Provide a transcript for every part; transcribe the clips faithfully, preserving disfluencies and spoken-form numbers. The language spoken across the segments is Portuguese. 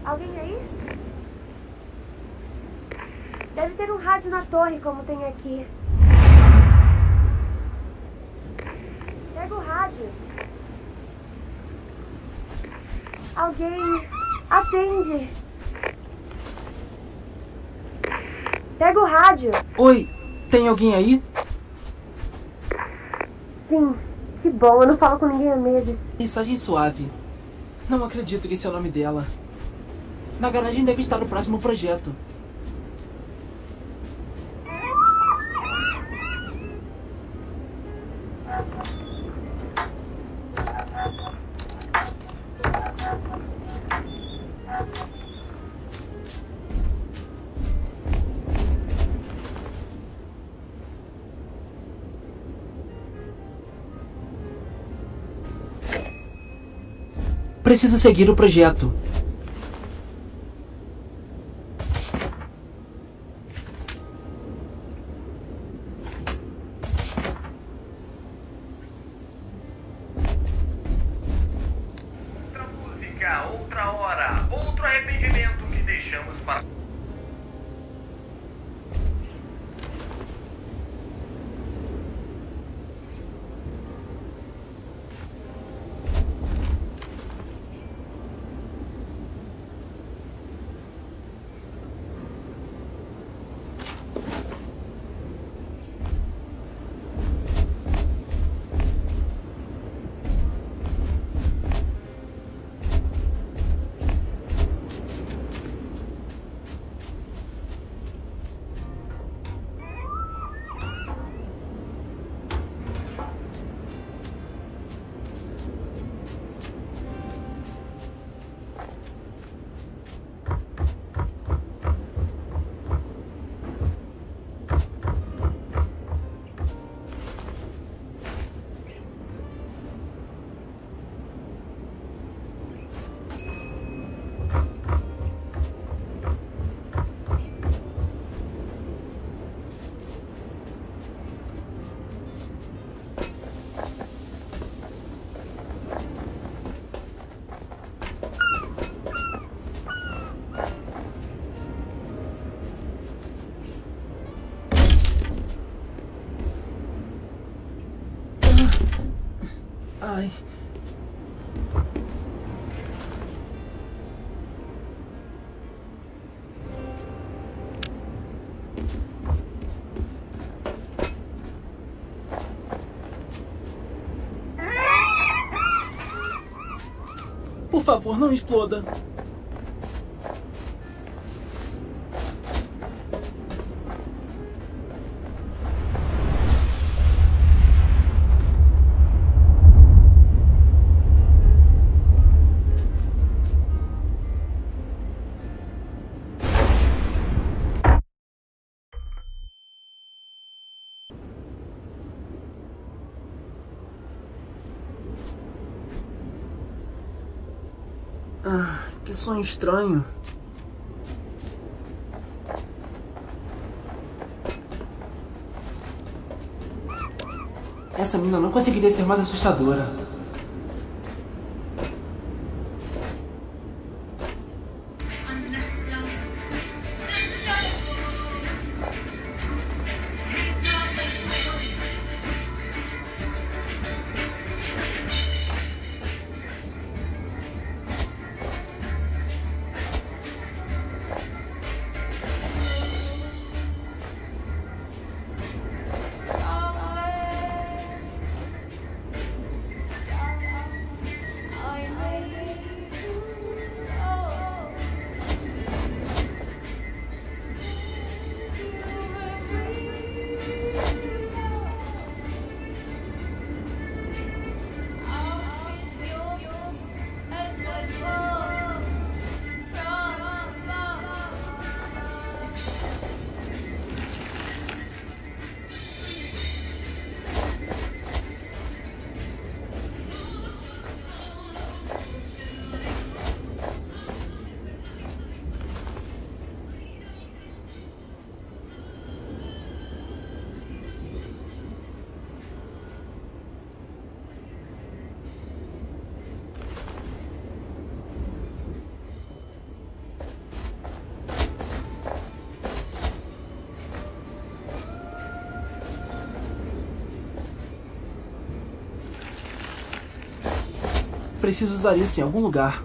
Alguém aí? Deve ter um rádio na torre, como tem aqui. Pega o rádio. Alguém atende. Pega o rádio. Oi, tem alguém aí? Sim, que bom, eu não falo com ninguém há meses. Mensagem suave. Não acredito que esse é o nome dela. Na garagem deve estar o próximo projeto. Preciso seguir o projeto. Outra música, outra hora, outro arrependimento que deixamos para... Ai. Por favor, não exploda. Ah, que sonho estranho. Essa mina não conseguiria ser mais assustadora. Preciso usar isso em algum lugar.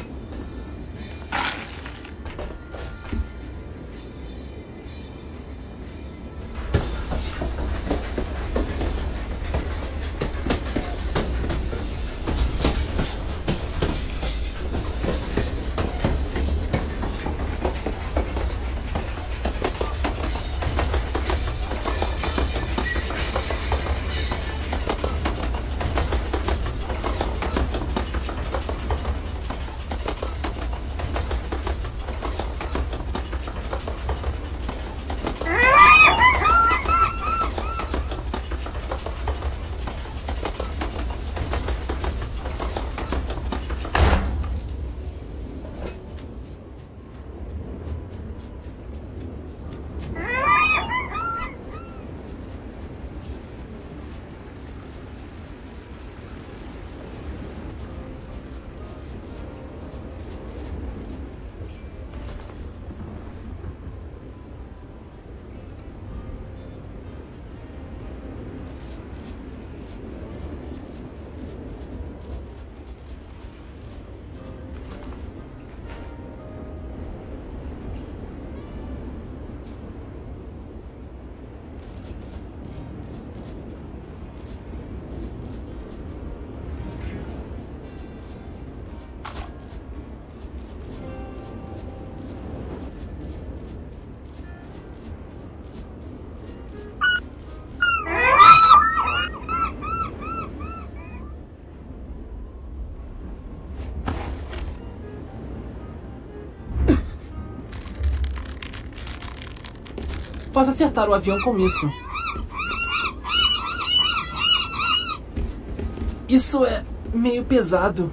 Posso acertar o avião com isso. Isso é meio pesado.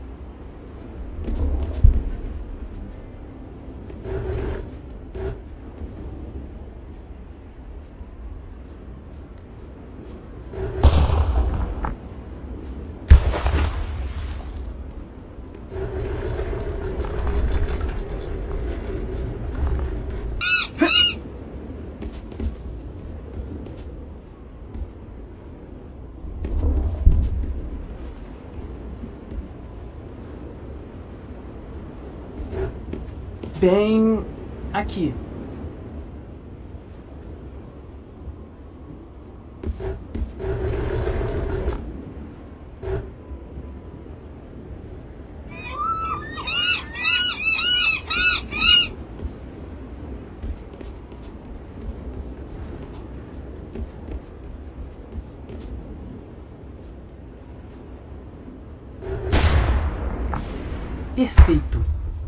Bem, aqui. Perfeito.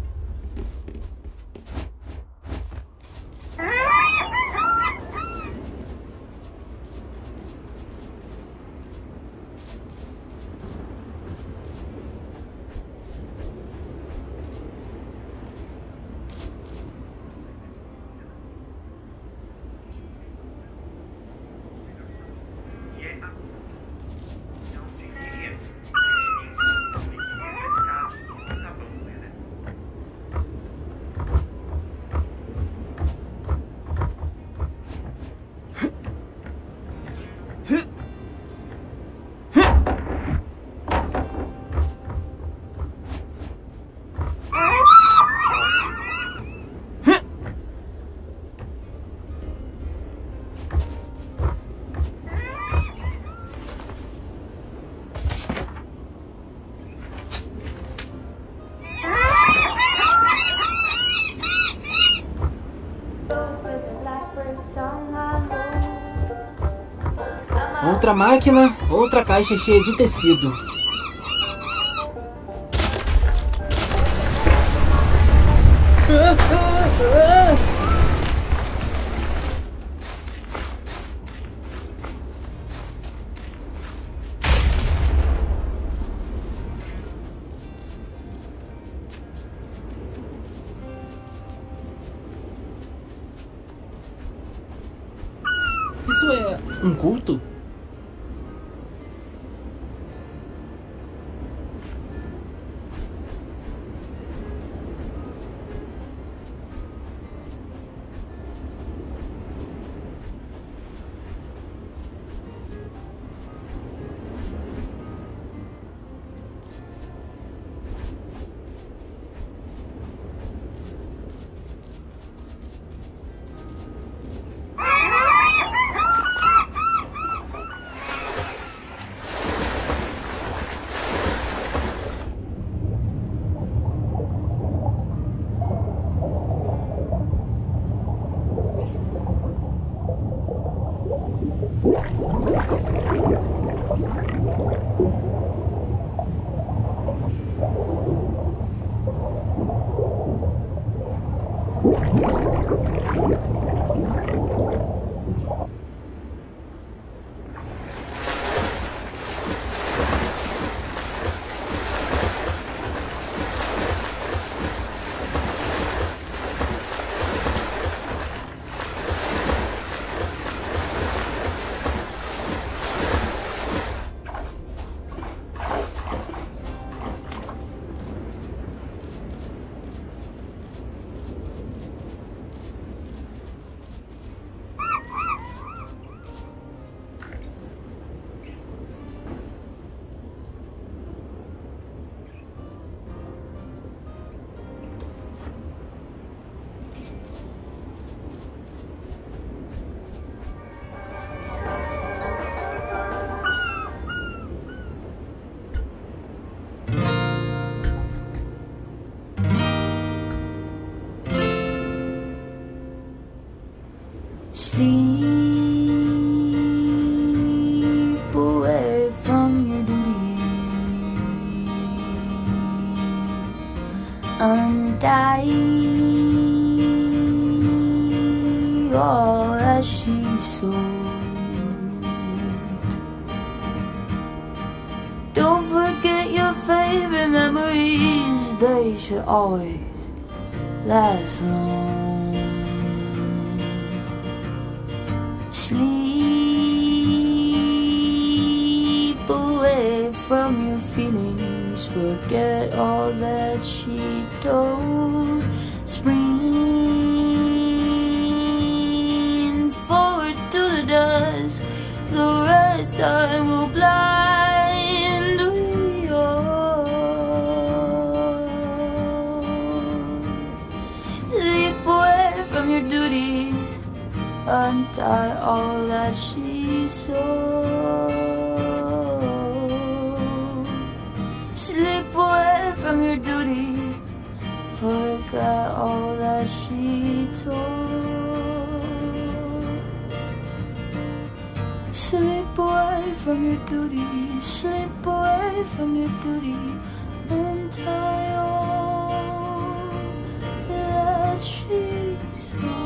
Outra máquina, outra caixa cheia de tecido. Isso é um culto? Sleep away from your duty, untie all that she sold. Don't forget your favorite memories, they should always last long. Sleep away from your feelings, forget all that she told. Spring forward to the dusk, the red sun will blind we all. Sleep away from your duty, untie all that she sold. Slip away from your duty, forget all that she told. Slip away from your duty, slip away from your duty, untie all that she sold.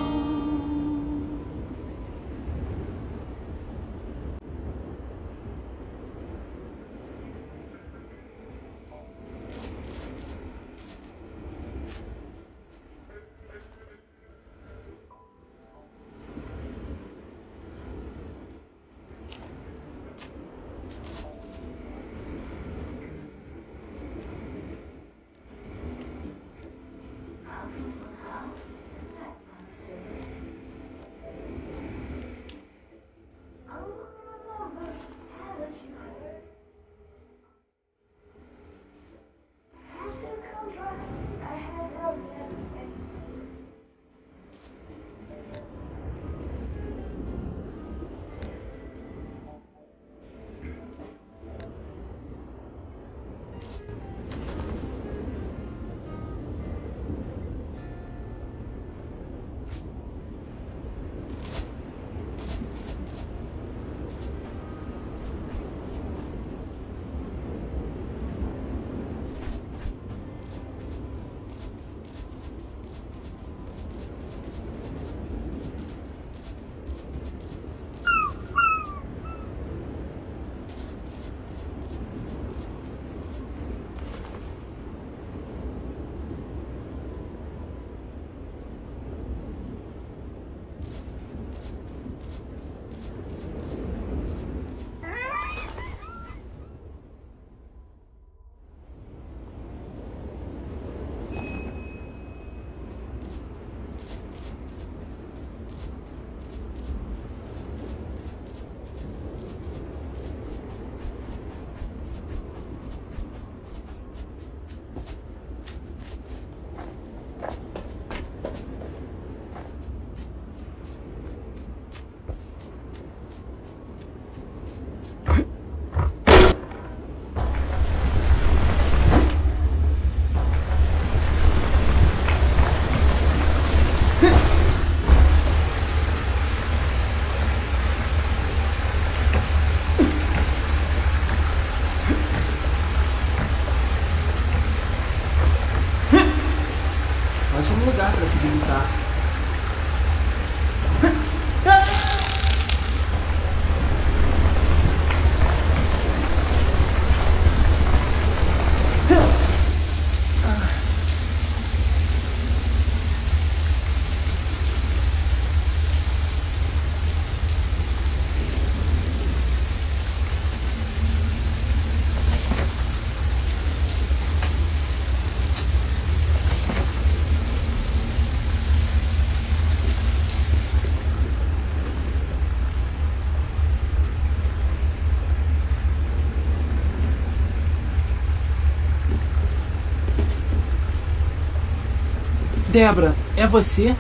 Ótimo lugar para se visitar. Débora, é você?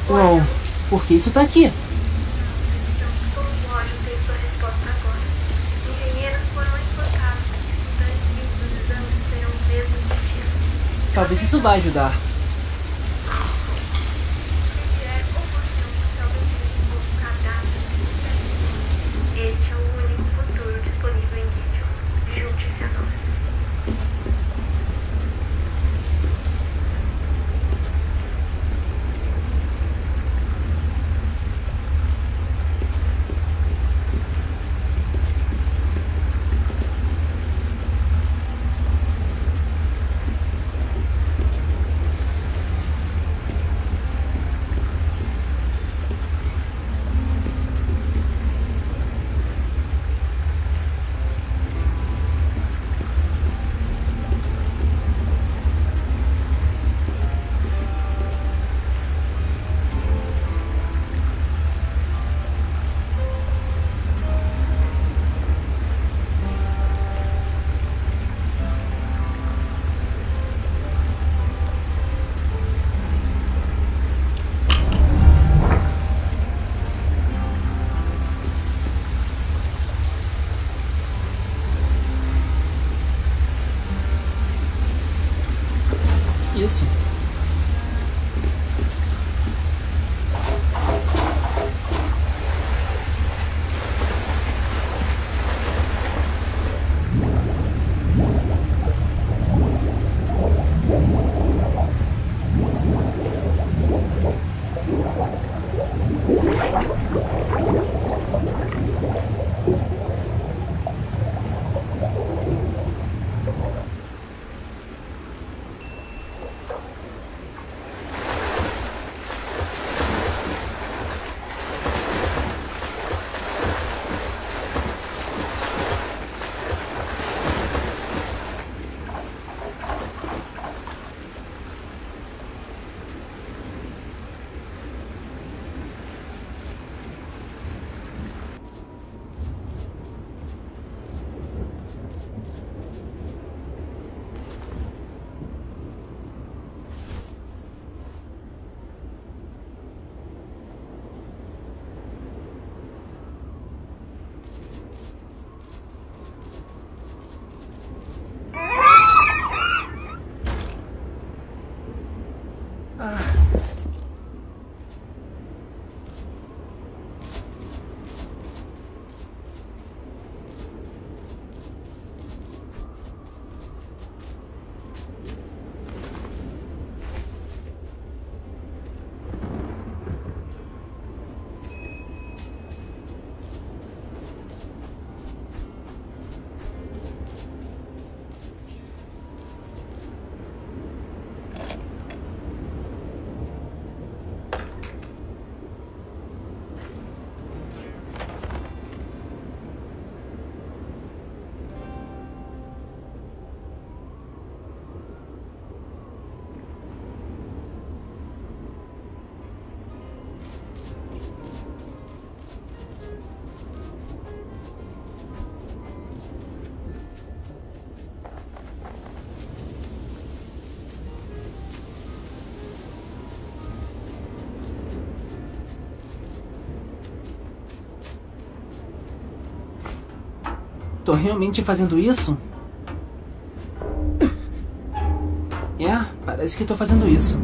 Uau, por que isso tá aqui? Todo o ódio teve sua resposta agora. Engenheiros foram enforcados. Estudantes vivos dos exames terão o mesmo destino. Talvez isso vá ajudar. Se vier ou você é um papel do ou cadáver, este é o único futuro disponível em vídeo. Junte-se a nós. Isso. Tô realmente fazendo isso? É, parece que tô fazendo isso.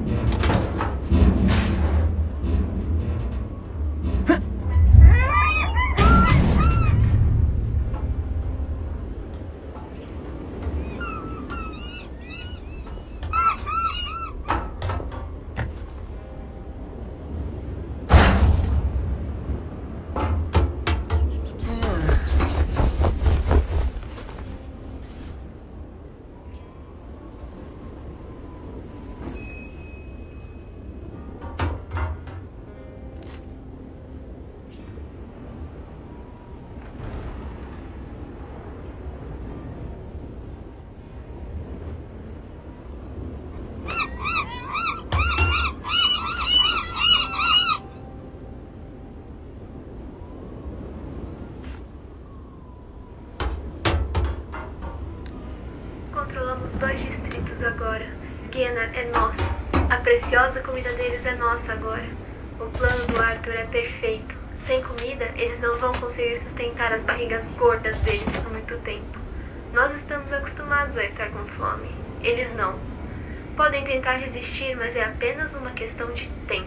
Controlamos dois distritos agora. Genar é nosso. A preciosa comida deles é nossa agora. O plano do Arthur é perfeito. Sem comida, eles não vão conseguir sustentar as barrigas gordas deles por muito tempo. Nós estamos acostumados a estar com fome. Eles não. Podem tentar resistir, mas é apenas uma questão de tempo.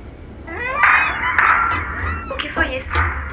O que foi isso?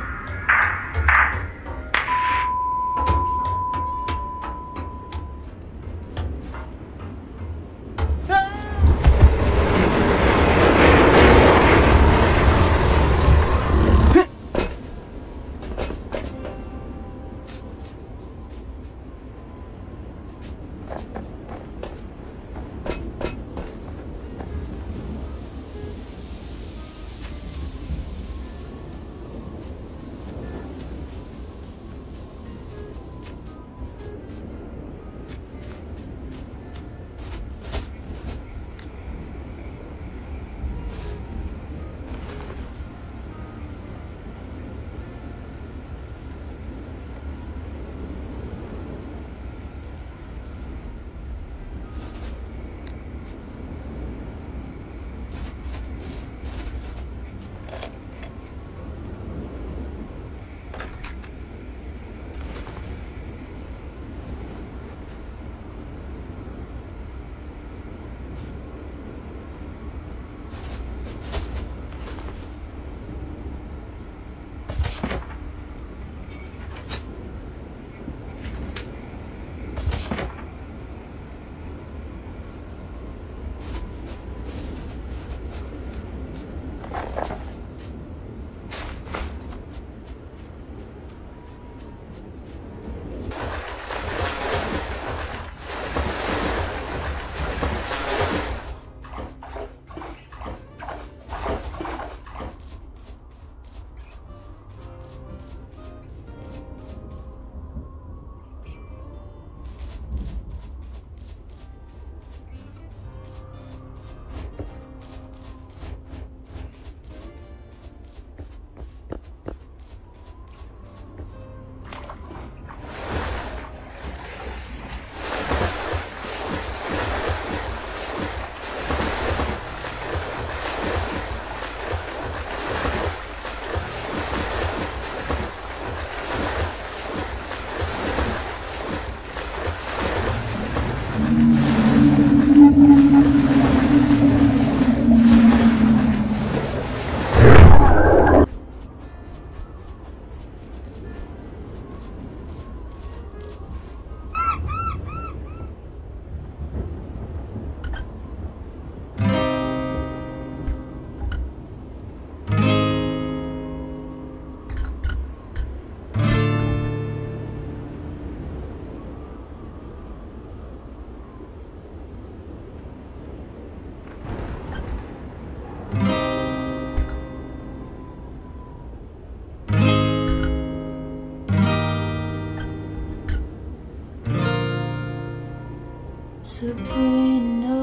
Sabrina,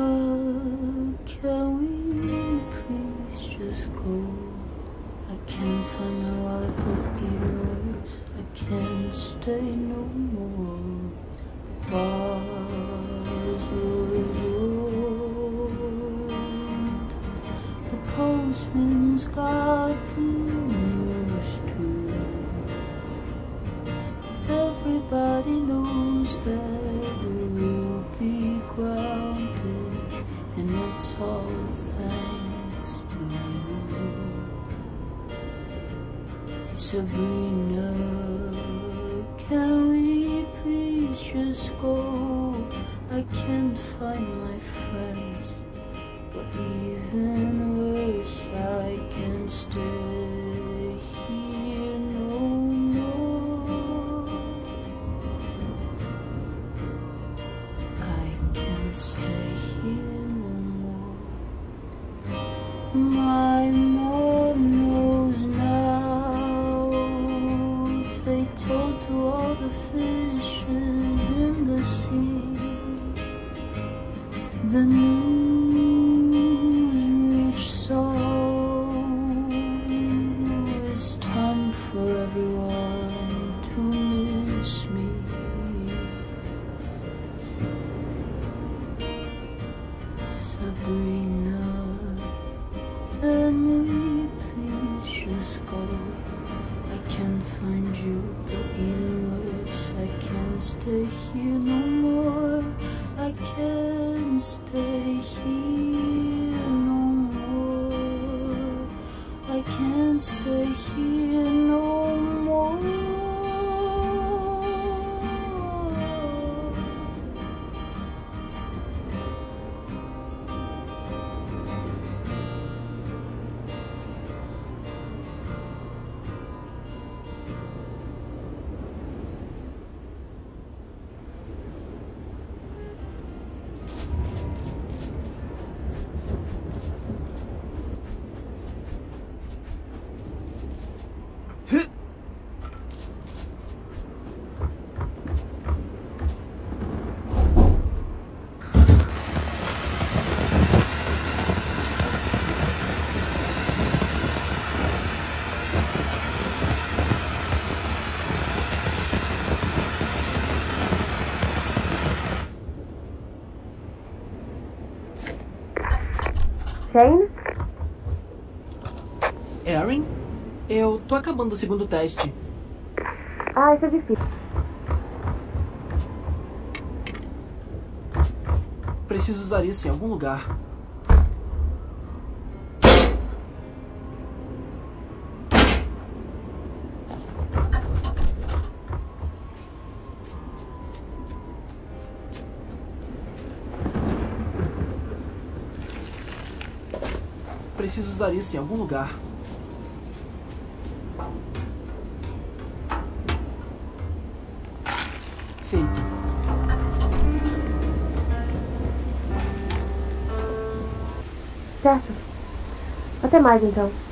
can we please just go? I can't find my wallet, but either worse, I can't stay no more. The bars were opened, the postman's got the news too. Everybody knows that we'll be grounded, and it's all thanks to you. Sabrina, can we please just go? I can't find my friends, but even worse, I can't stay here no more. I can't stay here no more. My mom knows now. They told to all the fishes in the sea. The news reached so it's time for everyone to miss me. Sabrina, can we find you, but even worse, I can't stay here no more. I can't stay here no more. I can't stay here no more. Shane? Erin? Eu tô acabando o segundo teste. Ah, isso é difícil. Preciso usar isso em algum lugar. Preciso usar isso em algum lugar. Feito. Certo. Até mais, então.